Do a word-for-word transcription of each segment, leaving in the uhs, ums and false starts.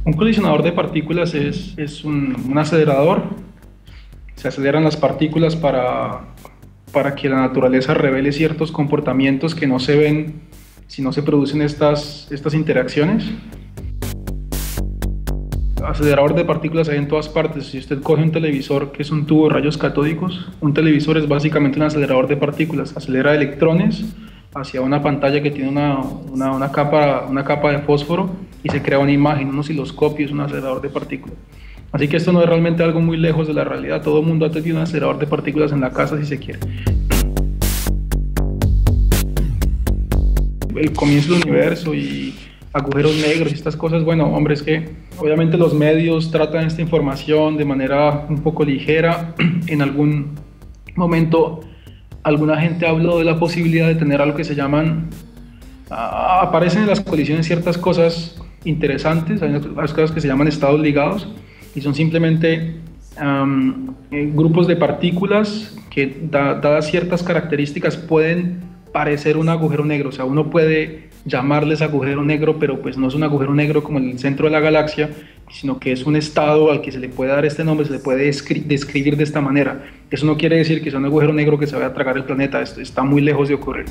Un colisionador de partículas es, es un, un acelerador. Se aceleran las partículas para, para que la naturaleza revele ciertos comportamientos que no se ven si no se producen estas, estas interacciones. Acelerador de partículas hay en todas partes. Si usted coge un televisor que es un tubo de rayos catódicos, un televisor es básicamente un acelerador de partículas. Acelera electrones hacia una pantalla que tiene una, una, una, capa, una capa de fósforo y se crea una imagen, un osciloscopio, es un acelerador de partículas. Así que esto no es realmente algo muy lejos de la realidad. Todo el mundo ha tenido un acelerador de partículas en la casa si se quiere. El comienzo del universo y agujeros negros y estas cosas, bueno, hombre, es que obviamente los medios tratan esta información de manera un poco ligera. En algún momento alguna gente habló de la posibilidad de tener algo que se llaman, uh, aparecen en las colisiones ciertas cosas interesantes, hay unas cosas que se llaman estados ligados y son simplemente um, eh, grupos de partículas que da, dadas ciertas características pueden parecer un agujero negro. O sea, uno puede llamarles agujero negro, pero pues no es un agujero negro como el centro de la galaxia, sino que es un estado al que se le puede dar este nombre, se le puede descri describir de esta manera. Eso no quiere decir que sea un agujero negro que se vaya a tragar el planeta, esto está muy lejos de ocurrir.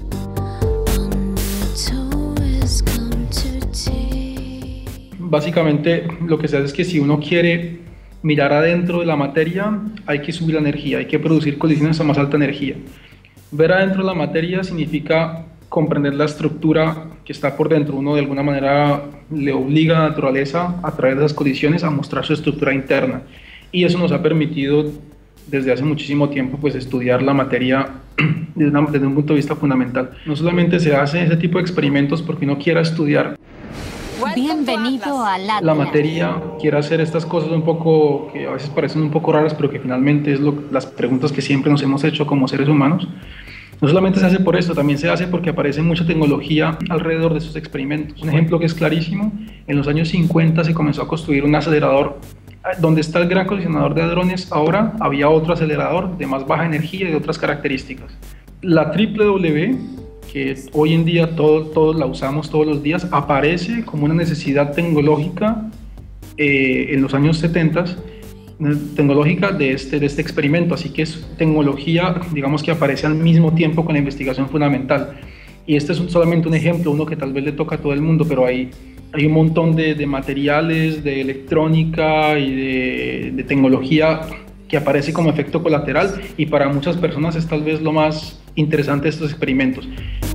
Básicamente lo que se hace es que si uno quiere mirar adentro de la materia, hay que subir la energía, hay que producir colisiones a más alta energía. Ver adentro de la materia significa comprender la estructura que está por dentro. Uno de alguna manera le obliga a la naturaleza a través de esas colisiones a mostrar su estructura interna, y eso nos ha permitido desde hace muchísimo tiempo pues estudiar la materia desde, una, desde un punto de vista fundamental. No solamente se hace ese tipo de experimentos porque uno quiera estudiar Bienvenido a la, la materia, quiere hacer estas cosas un poco que a veces parecen un poco raras, pero que finalmente es lo, las preguntas que siempre nos hemos hecho como seres humanos. No solamente se hace por esto, también se hace porque aparece mucha tecnología alrededor de esos experimentos. Un ejemplo que es clarísimo: en los años cincuenta se comenzó a construir un acelerador. Donde está el gran colisionador de hadrones, ahora había otro acelerador de más baja energía y de otras características. La triple W, que hoy en día todos, todos la usamos todos los días, aparece como una necesidad tecnológica eh, en los años setenta, tecnológica de este, de este experimento. Así que es tecnología, digamos, que aparece al mismo tiempo con la investigación fundamental. Y este es un, solamente un ejemplo, uno que tal vez le toca a todo el mundo, pero hay, hay un montón de, de materiales, de electrónica y de, de tecnología que aparece como efecto colateral, y para muchas personas es tal vez lo más interesante de estos experimentos.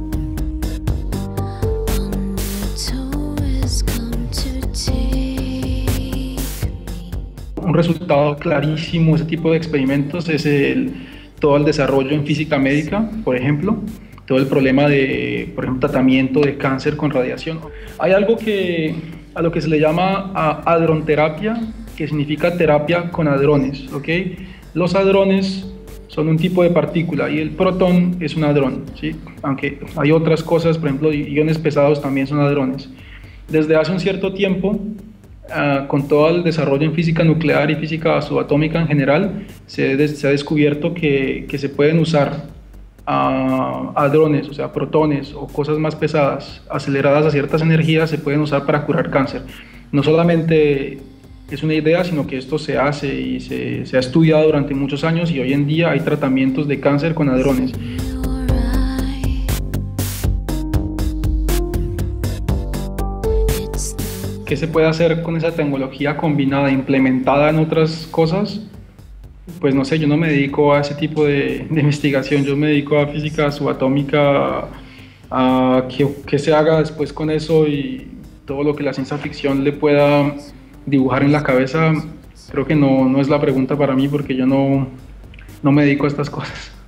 Un resultado clarísimo de ese tipo de experimentos es el, todo el desarrollo en física médica, por ejemplo, todo el problema de, por ejemplo, tratamiento de cáncer con radiación. Hay algo que, a lo que se le llama a, hadronterapia, que significa terapia con hadrones, ¿ok? Los hadrones son un tipo de partícula y el protón es un hadrón, ¿sí? Aunque hay otras cosas, por ejemplo, iones pesados también son hadrones. Desde hace un cierto tiempo, Uh, con todo el desarrollo en física nuclear y física subatómica en general, se, des, se ha descubierto que, que se pueden usar uh, hadrones, o sea, protones o cosas más pesadas, aceleradas a ciertas energías, se pueden usar para curar cáncer. No solamente es una idea, sino que esto se hace y se, se ha estudiado durante muchos años, y hoy en día hay tratamientos de cáncer con hadrones. ¿Qué se puede hacer con esa tecnología combinada, implementada en otras cosas? Pues no sé, yo no me dedico a ese tipo de, de investigación, yo me dedico a física subatómica, a qué, qué se haga después con eso y todo lo que la ciencia ficción le pueda dibujar en la cabeza. Creo que no, no es la pregunta para mí, porque yo no, no me dedico a estas cosas.